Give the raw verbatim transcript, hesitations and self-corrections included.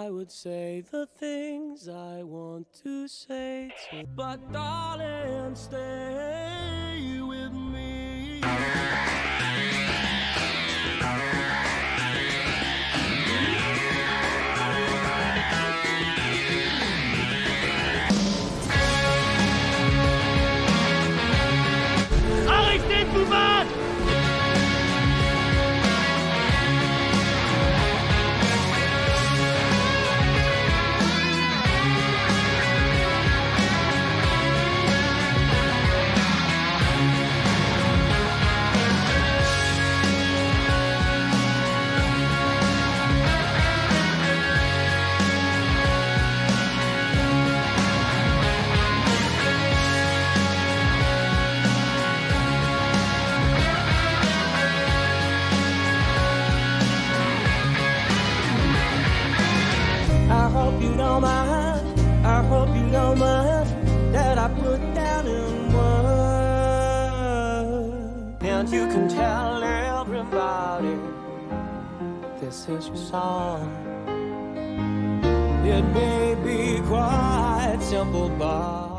I would say the things I want to say to. But darling, stay with me. Arrêtez de vous battre! I hope you don't mind, I hope you don't mind that I put down in words. And you can tell everybody this is your song. It may be quite simple, but